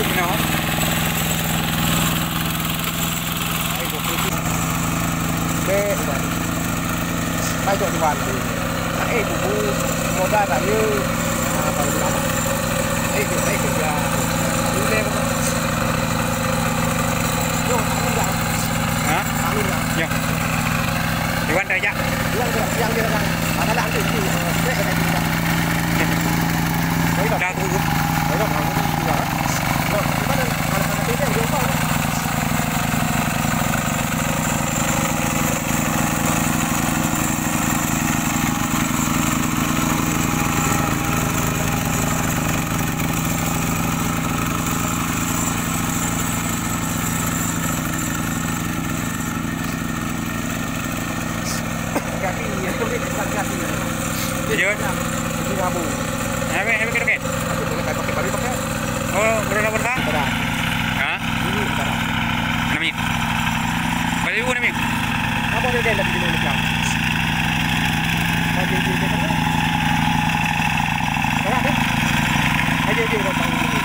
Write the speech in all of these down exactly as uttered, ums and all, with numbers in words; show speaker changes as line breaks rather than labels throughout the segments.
nó
Oke, baik teman-teman. Nah, eh buku modal tadi apa lama? Eh, eh kerja. Ini Yo, anu enggak?
hả
Anu enggak?
nhỉ Iwan Raja
Yang gerak siang dia kan. Ada nanti itu. Eh, ada juga. Baik,
đa thu
baik, mau juga. Loh, gimana? Anak-anak ini dia kok.
Iya.
Ini kamu.
Hebe hebe kira-kira.
Aku boleh pakai balik pakai.
Oh, berapa berapa?
Berat.
Hah?
Ini berat.
Nami. Balik ibu nami.
Apa dia dah di mana jam? Bagi dia kan. Berat deh. Aja dia orang ini.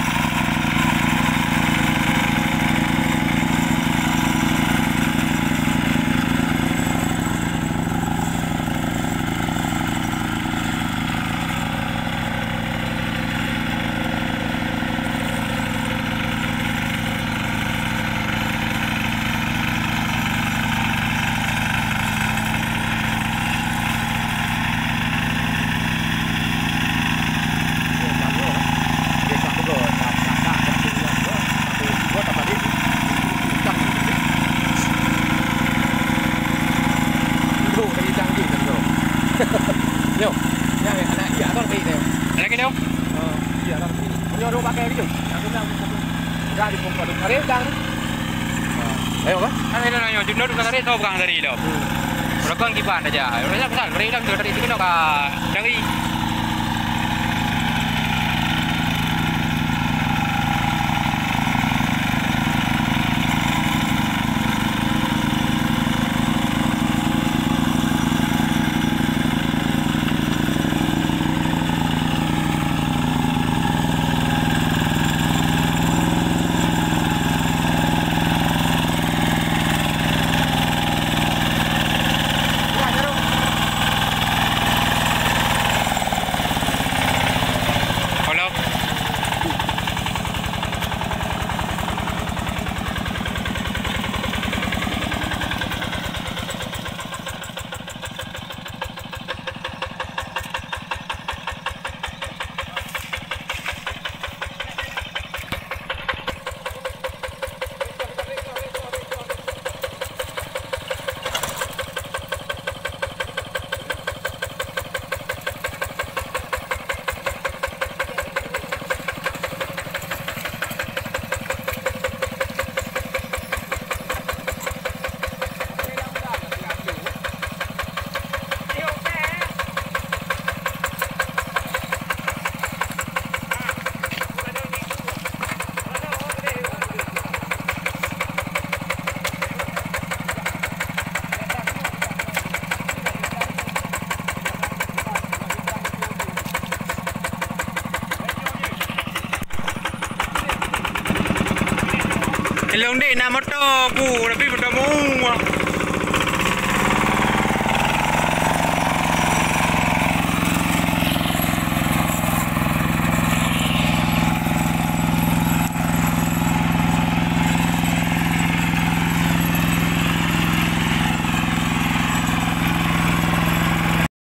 Yo, yang anak iya kan pergi dia.
Lagi dong.
Oh, iya kan pergi. Nyuruh pakai video. Aku bilang enggak di pompa dulu. Ada yang ayo kan?
Kan ini nanya jurnal itu dari tahu bukan dari itu. Berapa kipan aja. Orang pasal dari dalam dari itu kan dari Ilong di na moto bu, tapi bertemu.